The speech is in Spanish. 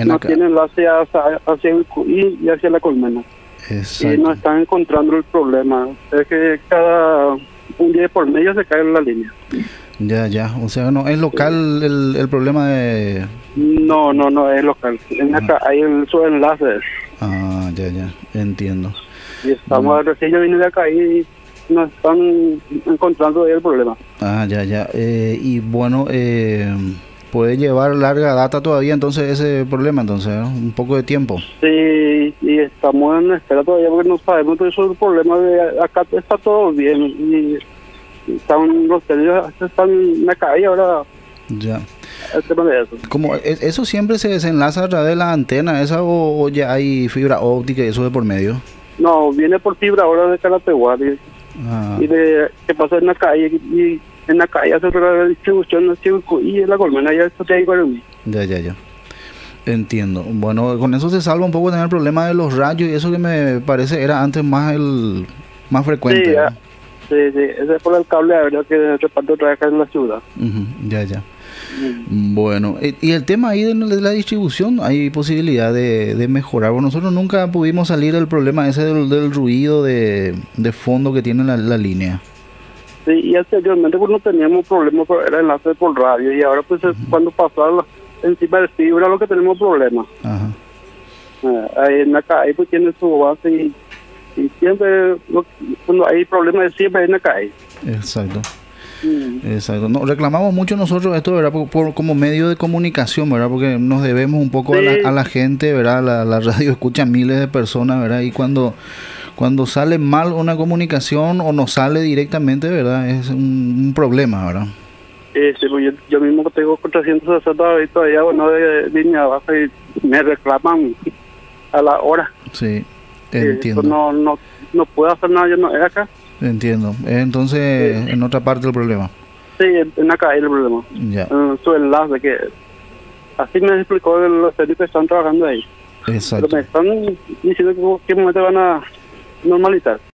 no tiene enlace hacia el QI y hacia la colmena. Exacto. Y no están encontrando el problema. Es que cada un día por medio se cae la línea. Ya. O sea, no es local el problema de... No es local. Acá hay el subenlace. Ya. Entiendo. Y estamos recién yo vine de acá y no están encontrando ahí el problema. Ya. Y bueno, puede llevar larga data todavía entonces ese problema, entonces, ¿no? Un poco de tiempo. Sí, y estamos en espera todavía porque no sabemos todo eso. El problema de acá está todo bien y están los técnicos están en la calle ahora. Ya. El tema de eso. Como eso siempre se desenlaza a través de la antena esa o ya hay fibra óptica y eso de por medio. No, viene por fibra ahora de Carapeguá y de qué pasa en la calle y en la calle hace la distribución y en la colmena ya está ahí para mí. Ya. Entiendo. Bueno, con eso se salva un poco tener el problema de los rayos y eso que me parece era antes más frecuente. Sí, ese es por el cable aéreo que reparte otra vez en la ciudad. Ya. Bueno, y el tema ahí de la distribución, hay posibilidad de mejorar. Bueno, nosotros nunca pudimos salir del problema ese del ruido de fondo que tiene la línea. Sí, y anteriormente pues no teníamos problemas, pero era enlace por radio y ahora pues cuando pasaba encima de fibra lo que tenemos problemas. Ahí en la calle pues tiene su base y siempre cuando hay problemas siempre hay en la calle. Exacto. No, reclamamos mucho nosotros esto, ¿verdad? Como medio de comunicación, ¿verdad? Porque nos debemos un poco a la gente, ¿verdad? La radio escucha miles de personas, ¿verdad? Y cuando sale mal una comunicación o no sale directamente, ¿verdad? Es un problema, ¿verdad? Sí, pues yo mismo tengo 460 y todavía de línea baja y me reclaman a la hora. Sí, entiendo. No puedo hacer nada, yo no es acá. Entiendo. Entonces, en otra parte del problema. Sí, en la calle el problema. Ya. Su enlace, que así me explicó los técnicos que están trabajando ahí. Exacto. Pero me están diciendo que momento van a normalizar.